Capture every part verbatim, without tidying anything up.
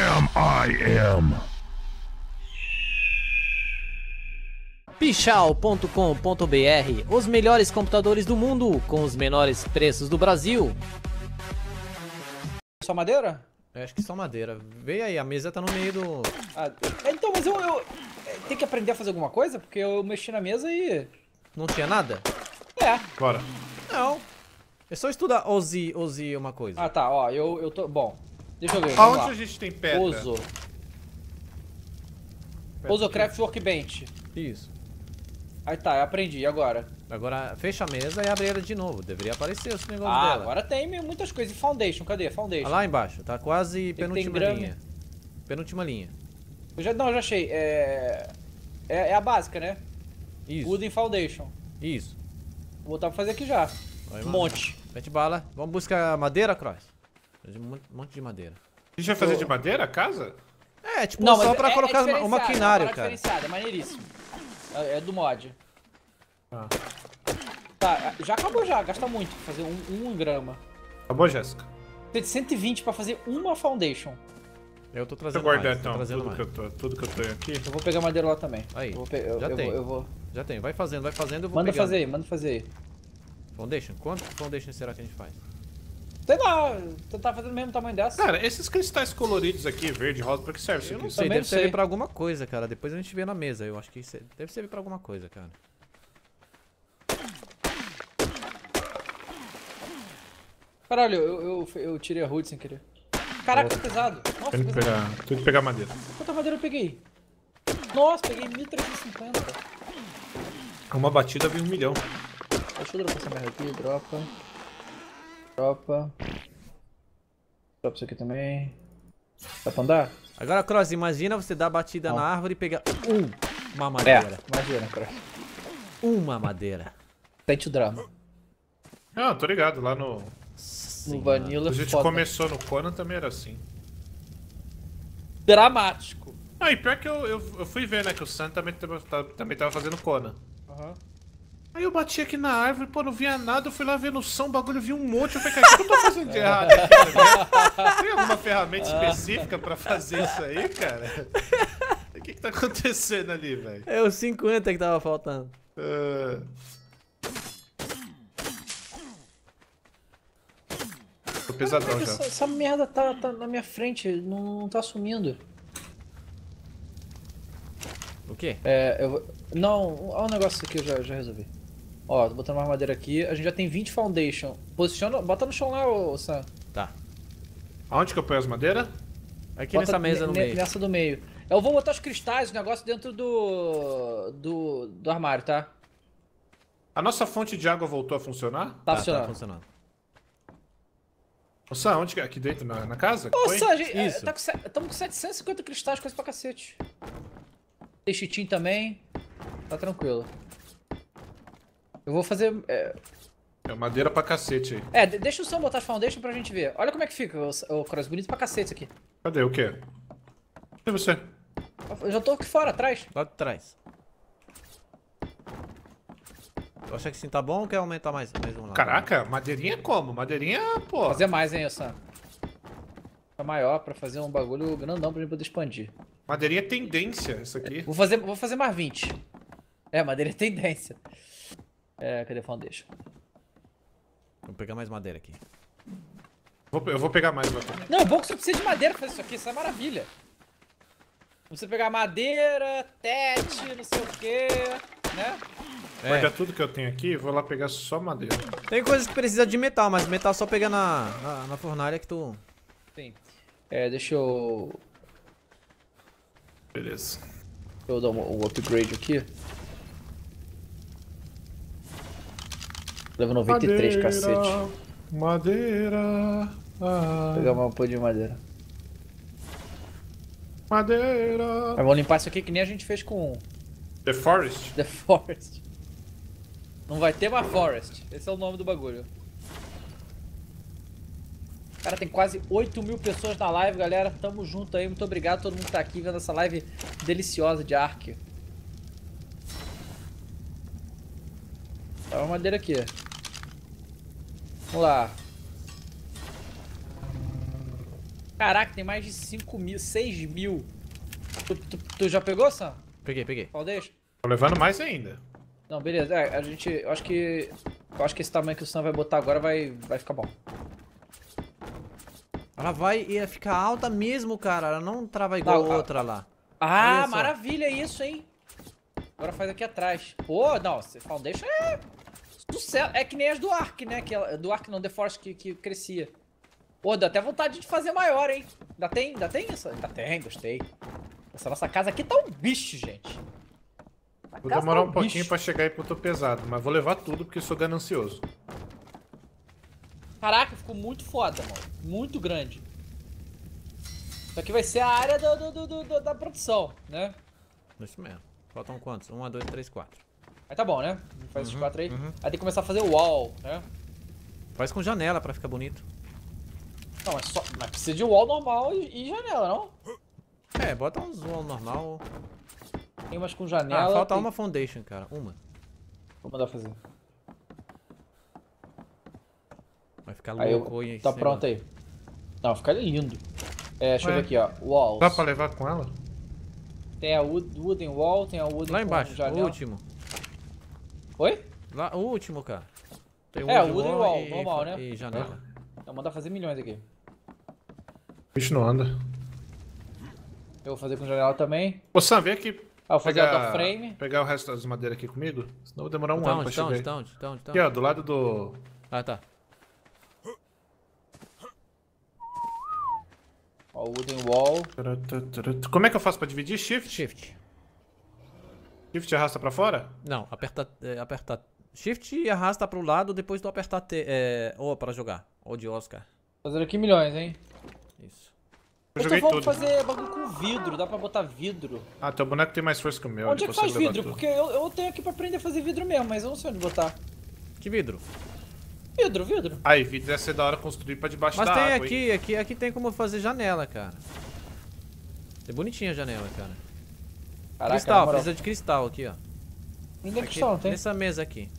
am I am. Pichau ponto com ponto br, os melhores computadores do mundo com os menores preços do Brasil. Só madeira? Eu acho que só madeira. Vê aí, a mesa tá no meio do... Ah, então, mas eu, eu... Tem que aprender a fazer alguma coisa? Porque eu mexi na mesa e... Não tinha nada? É. Bora. Não. É só estudar Ozi, Ozi uma coisa. Ah, tá, ó, eu, eu tô... Bom, deixa eu ver, vamos Aonde lá. a gente tem pedra? Ozo. Ozo Craft Workbench. Isso. Aí tá, eu aprendi, e agora? Agora fecha a mesa e abre ela de novo. Deveria aparecer os negócios Ah, dela. agora tem muitas coisas. E Foundation, cadê? Foundation. Olha lá embaixo, tá quase Tem que ter penúltima grama. linha. Penúltima linha. Eu já, não, eu já achei. É... é... É a básica, né? Isso. Wooden Foundation. Isso. Vou botar pra fazer aqui já. Vai, Um mano. monte. Mete bala. Vamos buscar madeira, Cross? Um monte de madeira. A gente vai fazer de madeira a casa? É, tipo, Não, só mas pra é, colocar é o diferenciado, maquinário, é uma parada cara. diferenciada, é maneiríssimo. É, é do mod. Ah. Tá, já acabou já, gasta muito pra fazer um, um grama. Acabou, Jéssica? Tem de cento e vinte pra fazer uma foundation. Eu tô Deixa trazendo eu guardar mais, tô então trazendo tudo mais. que, eu tô, tudo que eu tenho aqui. Eu vou pegar madeira lá também. Aí, eu vou pe- eu, já eu tem. Vou, eu vou... Já tem, vai fazendo, vai fazendo, eu vou Manda pegando. fazer aí, manda fazer aí. Foundation? Quanto foundation será que a gente faz? Sei lá, tu tá fazendo o mesmo tamanho dessa? Cara, esses cristais coloridos aqui, verde, rosa, pra que serve isso Eu aqui? não sei, Também deve não servir sei. pra alguma coisa, cara. Depois a gente vê na mesa. Eu acho que isso é- deve servir pra alguma coisa, cara. Caralho, eu, eu, eu tirei a hood sem querer. Caraca, que pesado. Nossa, Tem que pesado. pegar, tem que pegar madeira. Quanta madeira eu peguei? Nossa, peguei mil trezentos e cinquenta. Uma batida vem um milhão. Deixa eu dropar essa merda aqui, dropa. Dropa. Dropa isso aqui também. Dá pra andar? Agora, Cross, imagina você dar batida Não. na árvore e pegar um, uma madeira. imagina, cara. Uma madeira. Sente o drama. Ah, tô ligado, lá no... No Vanilla A gente foda. começou no Conan também era assim. Dramático. Ah, e pior que eu, eu, eu fui ver, né, que o Sam também, tava- tava- também tava fazendo Conan. Aham. Aí eu bati aqui na árvore, pô, não via nada, eu fui lá ver no som, o bagulho, vi um monte, eu falei, cara, o que eu tô fazendo de errado aqui, né? Tem alguma ferramenta específica pra fazer isso aí, cara? O que que tá acontecendo ali, velho? É os cinquenta que tava faltando. Ah. Tô pesadão já. Essa, essa merda tá, tá na minha frente, não, não tá sumindo. O quê? É, eu vou... Não, olha um negócio aqui, eu já, já resolvi. Ó, tô botando mais madeira aqui, a gente já tem vinte foundation. Posiciona, bota no chão lá, ô Sam. Tá. Aonde que eu ponho as madeiras? Aqui Bota nessa mesa no ne- meio. Nessa do meio. Eu vou botar os cristais, o negócio dentro do... do... do armário, tá? A nossa fonte de água voltou a funcionar? Tá, Tá, funcionando. tá funcionando. Ô Sam, onde que é? Aqui dentro, na, na casa? Ô, Põe? Sam, a gente, é, Isso. tá com, se- tamo com setecentos e cinquenta cristais, coisa pra cacete. Tem chitim também. Tá tranquilo. Eu vou fazer... É, É madeira pra cacete aí. é de- deixa o Sam botar as foundation pra gente ver. Olha como é que fica, o, o Cross. Bonito pra cacete isso aqui. Cadê? O quê? E você? Eu já tô aqui fora, atrás. Lá de trás. Tu acha que assim tá bom ou quer aumentar mais, mais um lá? Caraca, madeirinha como? Madeirinha, pô. Fazer mais, hein, Sam. Tá maior pra fazer um bagulho grandão pra gente poder expandir. Madeirinha é tendência, isso aqui. Vou fazer, vou fazer mais vinte. É, madeira é tendência. É, cadê a foundation? Vou pegar mais madeira aqui. Vou- eu vou pegar mais lá também. Não, é bom que você precisa de madeira pra fazer isso aqui, isso é maravilha. Você pegar madeira, tete, não sei o que, né? É. Guarda tudo que eu tenho aqui e vou lá pegar só madeira. Tem coisas que precisa de metal, mas metal só pegar na, na, na fornalha que tu... Sim. É, deixa eu... Beleza. Deixa eu dar um, um upgrade aqui. Level noventa e três, cacete. Madeira. Ah, Vou pegar uma pô de madeira. madeira. Mas vamos limpar isso aqui que nem a gente fez com The Forest. The Forest. Não vai ter mais Forest. Esse é o nome do bagulho. Cara, tem quase oito mil pessoas na live, galera. Tamo junto aí. Muito obrigado a todo mundo que tá aqui vendo essa live deliciosa de Ark. Tá uma madeira aqui. Vamos lá. Caraca, tem mais de cinco mil, seis mil. Tu, tu, tu já pegou, Sam? Peguei, peguei. Foundation? Tô levando mais ainda. Não, beleza. É, a gente. Eu acho que. Eu acho que esse tamanho que o Sam vai botar agora vai, vai ficar bom. Ela vai ia ficar alta mesmo, cara. Ela não trava igual Não, a a- outra lá. Ah, Olha só. maravilha isso, hein? Agora faz aqui atrás. Pô, não, esse Foundation é sucesso. É que nem as do Ark, né? Que ela- do Ark não, The Forest que, que crescia. Pô, dá até vontade de fazer maior, hein? Ainda tem, ainda tem isso? Ainda tem, gostei. Essa nossa casa aqui tá um bicho, gente. A Vou casa demorar tá um pouquinho bicho. pra chegar aí porque eu tô pesado, mas vou levar tudo porque eu sou ganancioso. Caraca, ficou muito foda, mano. Muito grande. Isso aqui vai ser a área do, do- do- do- da produção, né? Isso mesmo. Faltam quantos? Um, dois, três, quatro. Aí tá bom, né? Faz esses Uhum, quatro aí. uhum. Aí tem que começar a fazer o wall, né? Faz com janela pra ficar bonito. Não, mas, só, mas precisa de wall normal e, e janela, não? É, bota uns wall normal. Tem umas com Ah, janela. falta tem... uma foundation, cara. Uma. Vou mandar fazer. Vai ficar Aí eu... louco aí. Tá pronto aí. Não, fica lindo. É, deixa eu Ué. ver aqui, ó. Walls. Dá pra levar com ela? Tem a wood, wooden wall, tem a wooden Lá com embaixo, o janela. último. Oi? Lá, o último, cara. Tem É, o wooden wall, e, normal, né? E janela. Então manda fazer milhões aqui. O bicho não anda. Eu vou fazer com janela também. Ô Sam, vem aqui. Ah, vou fazer pegar, outra frame. pegar o resto das madeiras aqui comigo. Senão eu vou demorar um Tá ano onde, pra tá chegar onde, aí. tá onde, tá onde, tá Aqui, onde? ó, do lado do... Ah, tá. Ó, o wooden wall. Como é que eu faço pra dividir? Shift? Shift. Shift arrasta pra fora? Não, aperta, é, aperta Shift e arrasta pro lado depois tu apertar T, é, O pra jogar. Ou de Oscar. Fazendo aqui milhões, hein? Isso. Eu Então joguei vamos tudo. fazer bagulho com vidro. Dá pra botar vidro. Ah, teu boneco tem mais força que o meu. Onde é ele que faz consegue levar vidro? tudo. Porque eu, eu tenho aqui pra aprender a fazer vidro mesmo, mas eu não sei onde botar. Que vidro? Vidro, vidro. Aí, vidro ia ser da hora construir pra debaixo Mas da tem água, hein? aqui, aqui, aqui tem como fazer janela, cara. É bonitinha a janela, cara. Caraca, na Cristal, moral. precisa de cristal aqui, ó. Ninguém Aqui, cristal, não tem? nessa mesa aqui.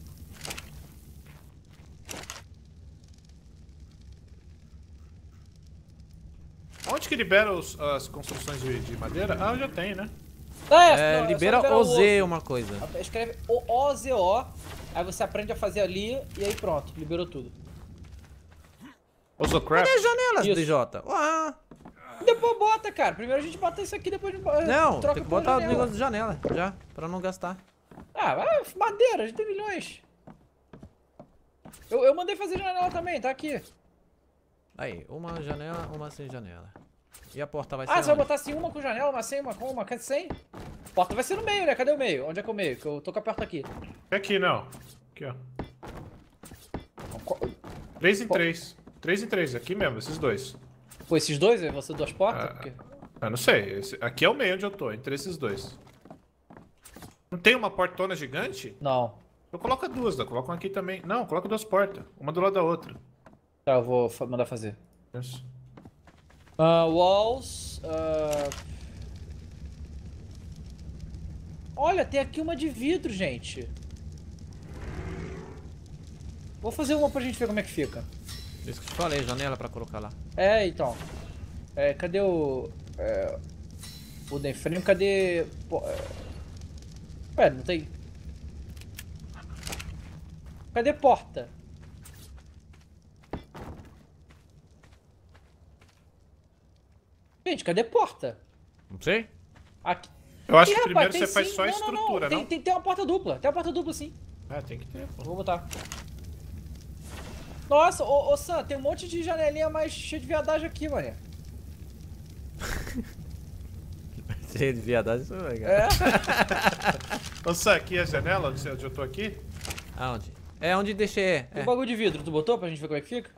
Onde que libera os- as construções de, de madeira? Ah, eu já tenho, né? Ah, É, não, só libera liberar O o Z osso. uma coisa. Escreve O O Z O. Aí você aprende a fazer ali e aí pronto, liberou tudo. Osocraft? Cadê as janelas, Isso. D J? Ué, Depois bota, cara. Primeiro a gente bota isso aqui, depois a gente bo- não, troca tem que pela botar o janela. negócio de janela, já, pra não gastar. Ah, vai, madeira, a gente tem milhões. Eu, eu mandei fazer janela também, tá aqui. Aí, uma janela, uma sem janela. E a porta vai ser Ah, você vai onde? botar assim uma com janela, uma sem, uma com, uma sem? A porta vai ser no meio, né? Cadê o meio? Onde é que é o meio? Que eu tô com a porta aqui. Aqui, não. Aqui, ó. Qu- Três em Pô. três. Três em três, aqui mesmo, esses dois. Pô, esses dois, vão ser duas portas? Ah. Porque... Eu não sei. esse- aqui é o meio onde eu tô, entre esses dois. Não tem uma portona gigante? Não. Eu coloco duas, né? Coloco uma aqui também. Não, coloca duas portas. Uma do lado da outra. Tá, eu vou fa- mandar fazer. Isso. Ah, walls. ah. Olha, tem aqui uma de vidro, gente. Vou fazer uma pra gente ver como é que fica. Isso que eu te falei, janela pra colocar lá. É, então. É, cadê o... É, o wooden frame, cadê... Pô, é... Ué, não tem... Cadê porta? Gente, cadê porta? Não sei? Aqui. Eu acho Ih, que rapaz, primeiro tem você faz sim. só a Não, não, estrutura, não. não? Tem, tem, tem uma porta dupla. Tem uma porta dupla, sim. Ah, tem que ter, pô. Vou botar. Nossa, ô, ô Sam, tem um monte de janelinha mais cheia de viadagem aqui, mané. Cheio de viadagem, isso é legal. É? Ô, Sam, aqui é a janela onde eu tô aqui? Aonde? É onde deixei. E É. o bagulho de vidro, tu botou pra gente ver como é que fica?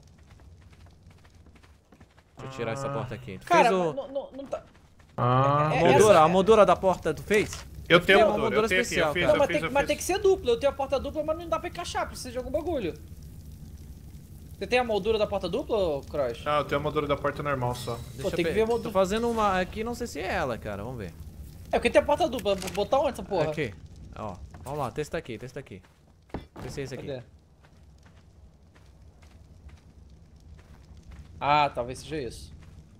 Deixa eu tirar essa porta aqui. Tu Cara, fez o... mas não, não, não tá... Ah, É, A moldura, essa- a moldura da porta tu fez? eu tenho tem a uma moldura, eu moldura tenho aqui, especial, eu fiz, cara. Não, eu mas, fiz, tem, eu mas fiz. tem que ser dupla. Eu tenho a porta dupla, mas não dá pra encaixar. Precisa de algum bagulho. Você tem a moldura da porta dupla, ô, Cross? Não, eu tenho a moldura da porta normal só. Deixa Pô, eu tem que pe- ver a moldura. Tô fazendo uma aqui, não sei se é ela, cara. Vamos ver. É, porque tem a porta dupla. Botar onde essa porra? Aqui. Ó, vamos lá, testa aqui, testa aqui. Testa esse aqui. Cadê? Ah, talvez seja isso.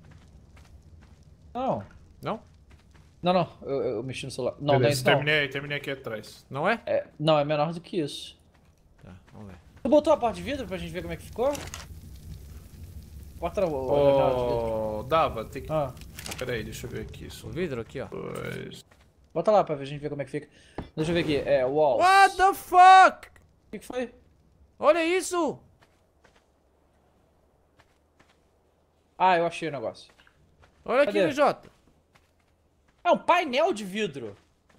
Não. Não? Não, não. Eu, eu mexi no celular. Não, não é Beleza, isso não. terminei, terminei aqui atrás. Não é? É, não, é menor do que isso. Tá, vamos ver. Tu botou a porta de vidro pra gente ver como é que ficou? Porta o, o janela de vidro. Ô, Dava, tem que... Ah, Pera aí, deixa eu ver aqui isso. O vidro aqui, ó. Dois... bota lá pra a gente ver como é que fica. Deixa eu ver aqui. É, walls. What the fuck? O que, que foi? Olha isso! Ah, eu achei o negócio. Olha Cadê? aqui, Jota. É um painel de vidro.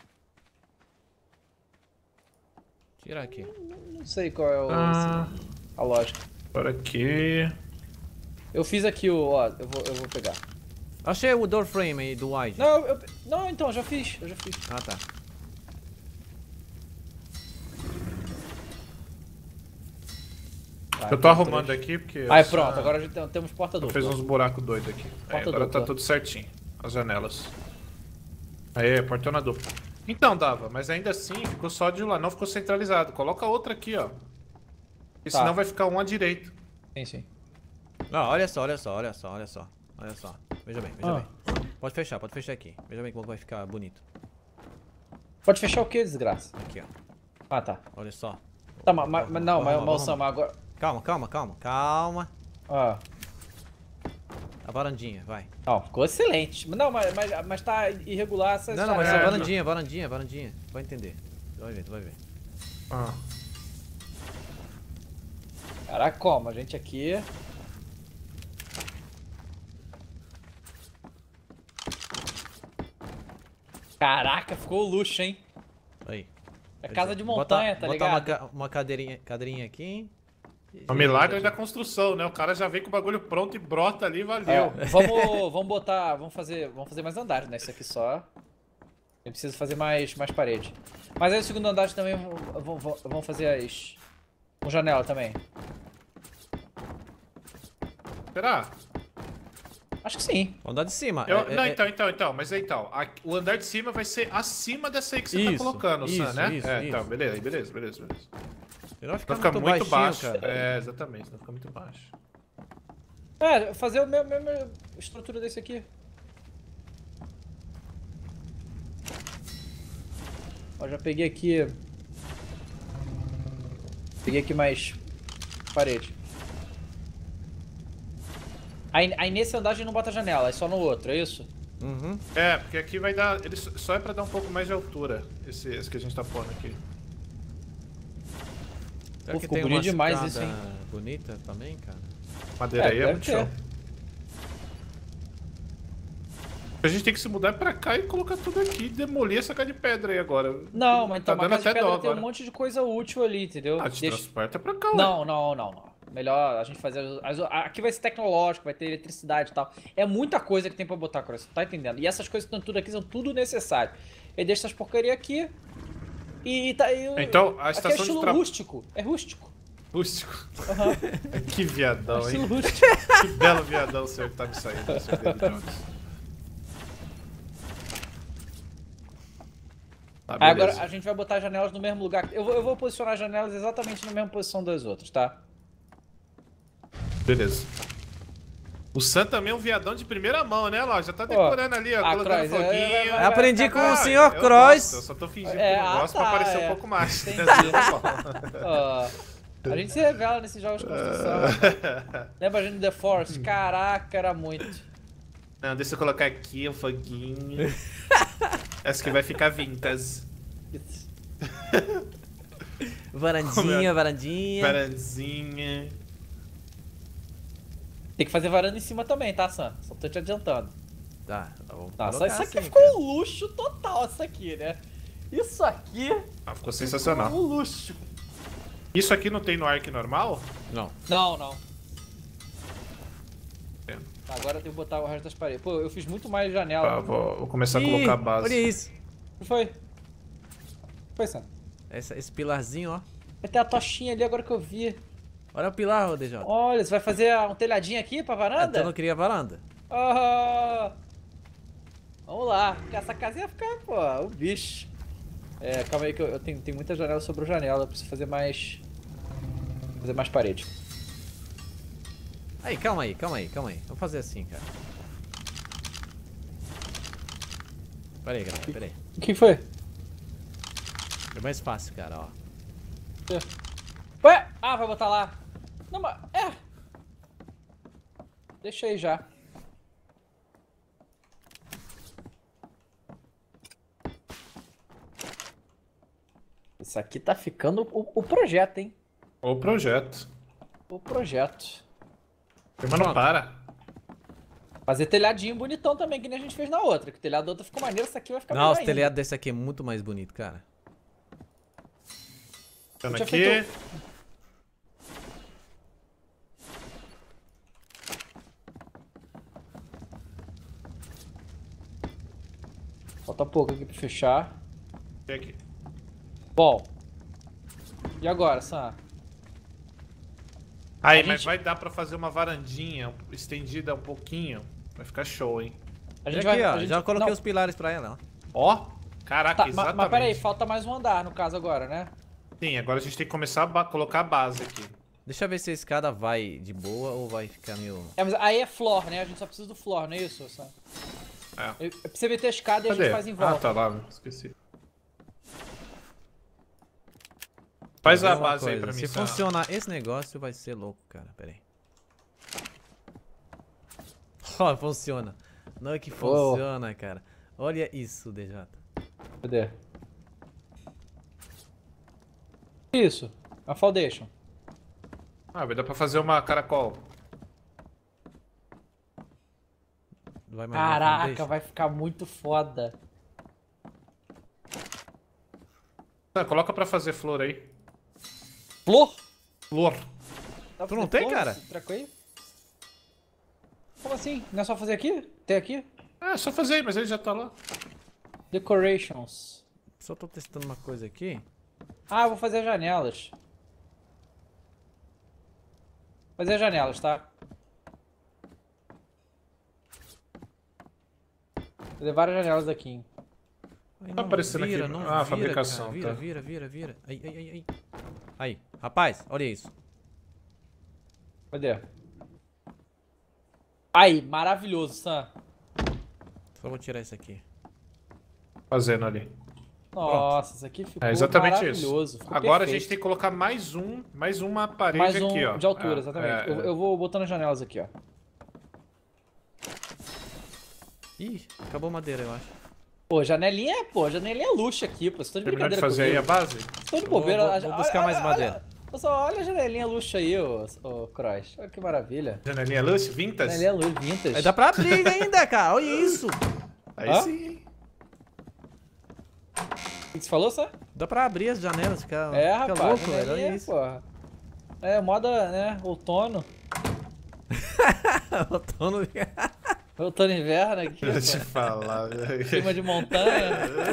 Tira aqui. Não sei qual é o, Ah, a lógica. por aqui... Eu fiz aqui o... Ó, eu vou, eu vou pegar. Achei o door frame aí do wide. Não, eu, não, então, já fiz. Eu já fiz. Ah, tá. Ah, Eu tô então, arrumando três. aqui porque... Aí essa- pronto, agora já tem- temos porta Eu dupla. fiz uns buracos doidos aqui. Aí, Porta agora dupla. tá tudo certinho. As janelas. Aí, portona dupla. Então, Dava, mas ainda assim ficou só de um lado, não ficou centralizado. Coloca outra aqui, ó. Porque Tá. senão vai ficar um à direita. Sim, sim. Não, olha só, olha só, olha só, olha só. Olha só. Veja bem, veja Ah. bem. Pode fechar, pode fechar aqui. Veja bem como vai ficar bonito. Pode fechar o que, desgraça? Aqui, ó. Ah, tá. Olha só. Tá, mas, mas mas não, Vamos mas lá, moção, vamos mas agora... Calma, calma, calma, calma. Ah, A varandinha, vai. não, ficou excelente. Não, mas, mas, mas tá irregular essas Não, não, mas é a janelas. varandinha, varandinha, varandinha. Tu vai entender. Tu vai ver, tu vai ver. Ah. Caraca, como? A gente aqui... Caraca, ficou luxo, hein? Aí. É casa de Bota- montanha, tá bota ligado? uma, ca- uma cadeirinha, cadeirinha aqui. O milagre da construção, né? O cara já vem com o bagulho pronto e brota ali, É, valeu. vamos, vamos botar, vamos fazer, vamos fazer mais andares, né? Isso aqui só. Eu preciso fazer mais, mais parede. Mas aí o segundo andar também vamos, vamos, vamos fazer as, com janela também. Será? Acho que sim. Vamos andar de cima. Eu- É- é- não, é- então, então, então. Mas então, a- o andar de cima vai ser acima dessa aí que você tá Isso, colocando, isso, Sam, né? isso, é, isso. então, beleza, beleza, beleza, beleza. Senão vai ficar Não fica muito, muito, baixinho, baixo. cara. É, exatamente, não fica muito baixo. É, fazer a mesma, mesma estrutura desse aqui. Ó, já peguei aqui. Peguei aqui mais parede. Aí, aí nesse andar a gente não bota janela, é só no outro, é isso? Uhum. É, porque aqui vai dar. Ele só só é pra dar um pouco mais de altura. Esse, esse que a gente tá pondo aqui. Será Pô, que ficou tem bonito uma demais escada isso, hein? bonita também, cara? Madeira É, aí é deve muito ter. show. A gente tem que se mudar pra cá e colocar tudo aqui e demolir essa casa de pedra aí agora. Não, mas tá então, dando uma casa até de dó pedra tem um agora. monte de coisa útil ali, entendeu? Ah, te Deixa- transporta pra cá, ué. Não, não, não, não. Melhor a gente fazer. as- as- aqui vai ser tecnológico, vai ter eletricidade e tal. É muita coisa que tem pra botar, cara. Você tá entendendo? E essas coisas que estão tudo aqui são tudo necessário. Ele deixa essas porcaria aqui. E tá aí. Então, a aqui é estação de estilo tra- rústico. É rústico. Rústico. Aham. Que viadão, Estilo hein? rústico. Que belo viadão o senhor que tá me saindo, senhor David Jones. Tá, Aí beleza. agora a gente vai botar as janelas no mesmo lugar. Eu vou, eu vou posicionar as janelas exatamente na mesma posição das outras, tá? Beleza. O Sam também é um viadão de primeira mão, né, Lá? Já tá decorando ali, ó, ah, colocando Cross, é, foguinho. vai- vai- Aprendi com vai- o Ah, senhor eu Cross. gosto, eu só tô fingindo É, que eu ah, gosto tá, pra parecer é. um pouco mais. né? Entendi. Tá bom. Ó, a gente se revela nesses jogos de construção. Lembra a gente do The Force? Caraca, era muito. Não, deixa eu colocar aqui um foguinho. Essa que vai ficar vintas. Varandinha, varandinha. Varandinha. Tem que fazer varanda em cima também, tá, Sam? Só tô te adiantando. Tá, vamos Nossa, colocar isso aqui assim, ficou cara. um luxo total, isso aqui, né? Isso aqui Ah, ficou ficou sensacional. um luxo. Isso aqui não tem no Ark normal? Não. Não, não. Tem. Tá, agora eu tenho que botar o resto das paredes. Pô, eu fiz muito mais janela. Tá, vou, vou começar a Ih, colocar a base. olha isso. O que foi? Foi, Sam. Essa, esse pilarzinho, ó. Vai ter a tochinha ali agora que eu vi. Olha o pilar, ô D J. Olha, você vai fazer um telhadinho aqui pra Ah, então eu varanda? não queria varanda. Ah, vamos lá. Porque essa casinha vai ficar, pô, o bicho. É, calma aí que eu, eu tenho, tenho muita janela sobre janela. Eu preciso fazer mais... Fazer mais parede. Aí, calma aí, calma aí, calma aí. Vamos fazer assim, cara. Pera aí, galera, pera aí. O que foi? É mais fácil, cara, ó. Ué? Ah, vai botar lá. Não, mas... É. Deixa aí já. Isso aqui tá ficando o, o projeto, hein? O projeto. O projeto. Mas não para. Fazer telhadinho bonitão também, que nem a gente fez na outra. Que o telhado da outra ficou maneiro, esse aqui vai ficar Não, melhor os ainda. telhados desse aqui é muito mais bonito, cara. Ficando tinha aqui. feito- Falta pouco aqui pra fechar. E aqui. Bom. E agora, Sam? Aí, A mas gente- vai dar pra fazer uma varandinha estendida um pouquinho. Vai ficar show, hein? A E gente aqui, vai... ó, a gente- já coloquei não, os pilares pra ela, ó. Ó, caraca, tá, ma- exatamente. mas peraí, falta mais um andar no caso agora, né? Sim, agora a gente tem que começar a ba- colocar a base aqui. Deixa eu ver se a escada vai de boa ou vai ficar meio... É, mas aí é floor, né? A gente só precisa do floor, não é isso, Sam? É. Eu- É pra você meter a escada e a Cadê? gente faz em volta. Ah, tá lá, esqueci. Faz Quer ver a uma base aí coisa? pra mim, Se Sam. funcionar esse negócio, vai ser louco, cara. Pera aí. Ó, funciona. Não é que funciona, cara. Olha isso, D J. Cadê? Isso, a foundation. Ah, vai dar pra fazer uma caracol. Vai mais uma Caraca, foundation? vai ficar muito foda. Ah, coloca pra fazer flor aí. Flor? Flor. Dá pra Tu não fazer tem, flor cara? nesse treco aí? Como assim? Não é só fazer aqui? Tem aqui? É, só fazer aí, mas ele já tá lá. Decorations. Só tô testando uma coisa aqui. Ah, eu vou fazer as janelas. Fazer as janelas, tá? Vou fazer várias janelas aqui, hein? Ai, Tá aparecendo aqui. não Ah, vira, fabricação, cara. Vira, tá. vira, vira, vira. Aí, aí, aí, aí. Aí, rapaz, olha isso. Cadê? Aí, maravilhoso, Sam. Só vou tirar isso aqui. Fazendo ali. Nossa, isso aqui ficou É exatamente maravilhoso. isso. Ficou Agora a perfeito. gente tem que colocar mais um, mais uma parede Mais um aqui, ó. de altura, É, exatamente. é, eu, é. eu vou botando as janelas aqui, ó. Ih, acabou a madeira, eu acho. Pô, janelinha, pô, janelinha é luxo aqui, pô. Vocês estão de Terminou de brincadeira fazer aí a comigo. base? Tô de Vou- bobeira. vou- a- vou olha- buscar mais olha- madeira. Olha, só, olha a janelinha luxo aí, ô, ô Cross. Olha que maravilha. Janelinha Lucy, Vintas? Janelinha luxo, vintage. Aí dá pra abrir ainda, cara. Olha isso. Aí Hã? sim, hein? O que você falou, só? Dá pra abrir as janelas, fica, É, fica rapaz, louco, velho. janelinha, Olha isso. porra. É, moda, né, outono. Outono. Outono e inverno aqui, Deixa eu te pô. falar, velho. Clima de montanha.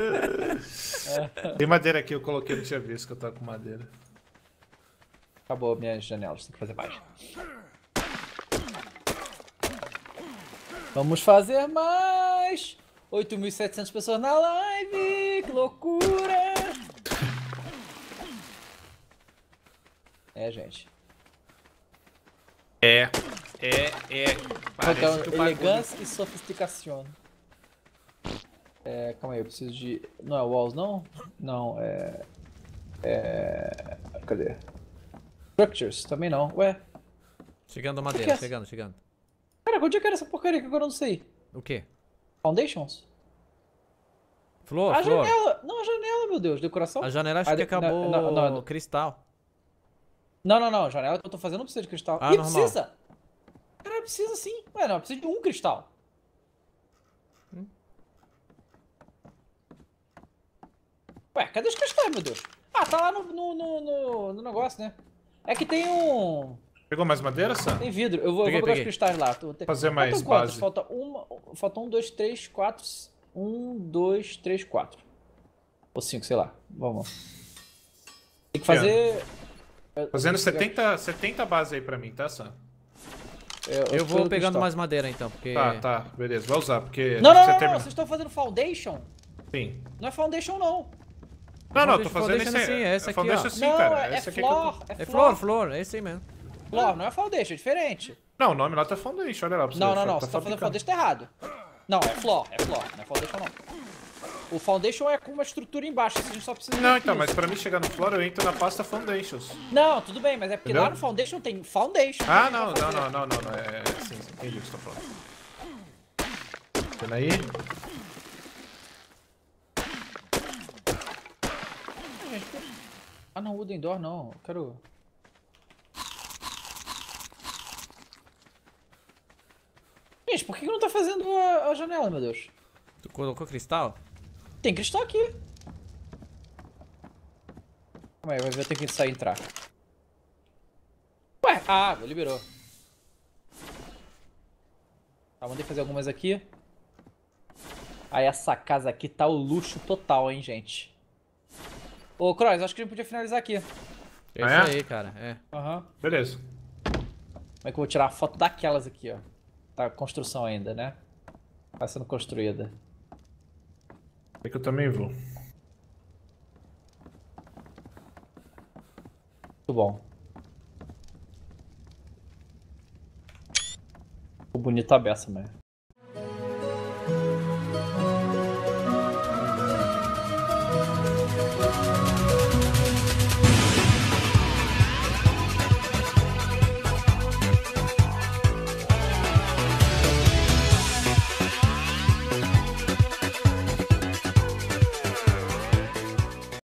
Tem madeira aqui, eu coloquei, não tinha visto que eu tava com madeira. Acabou minhas janelas, tem que fazer mais. Vamos fazer mais! oito mil e setecentas pessoas na live! Que loucura! É, gente. É, é, é. Parece Falta que o bagulho... elegância e sofisticação. É, calma aí, eu preciso de... Não é walls, não? Não, é... É... Cadê? Structures, também não. Ué? Chegando a Que madeira, é? chegando, chegando. Cara, onde é que era essa porcaria que agora eu não sei? O quê? Foundations? Flor, a flor. janela! Não, a janela, meu Deus. Decoração? A janela acho Ah, que de- não, acabou não, não, não. cristal. Não, não, não. Janela que eu tô fazendo não precisa de cristal. Ah, Ih, normal. precisa! Caralho, precisa sim. Ué, não, precisa de um cristal. Hum. Ué, cadê os cristais, meu Deus? Ah, tá lá no, no, no, no- no negócio, né? É que tem um... Pegou mais madeira, Sam? Tem vidro. Eu vou, eu Peguei, vou pegar peguei. os cristais lá. Tu- tem- Fazer mais Faltam quantos? base. Falta uma... Falta um, dois, três, quatro... Um, dois, três, quatro. Ou cinco, sei lá. Vamos. Tem que fazer... Fazendo setenta, setenta base aí pra mim, tá, Sam? Eu vou pelo pegando cristal. mais madeira então, porque... Tá, tá, beleza, vai usar, porque... Não, a não, gente não, precisa não, terminar. vocês estão fazendo foundation? Sim. Não é foundation, não. Não, não, tô Foundation, fazendo esse foundation aí. sim, é essa aqui, Foundation ó. sim, não, cara. é, é Esse aqui que eu tô- floor, É flor, flor, é esse aí mesmo. Floor, não é foundation, é diferente. Não, o nome lá tá Foundation, olha lá pra você. Não, não, Tá não, você tá fazendo fabricando. foundation tá errado. Não, é floor, é floor, não é foundation, não. O Foundation é com uma estrutura embaixo, a gente só precisa... Não, de então, piso. mas pra mim chegar no floor eu entro na pasta Foundations. Não, tudo bem, mas é porque Entendeu? lá no Foundation tem Foundation. Ah, que não, a gente vai não, fazer. não, não, não, não. É, é sim, sim, entendi o que você tá falando. Vendo aí? Ah, não, Wooden Door não, eu quero... Gente, por que que não tá fazendo a, a janela, meu Deus? Tu colocou cristal? Tem cristal aqui. Calma aí, vai ver, eu tenho que sair e entrar. Ué, a água, liberou. Tá, mandei fazer algumas aqui. Aí essa casa aqui tá o luxo total, hein, gente. Ô, Croix, acho que a gente podia finalizar aqui. É Ah, isso é? aí, cara. É. Aham. Beleza. Como é que eu vou tirar a foto daquelas aqui, ó? Tá construção ainda, né? Tá sendo construída. É que eu também vou. Muito bom. Ficou bonito a beça, mas...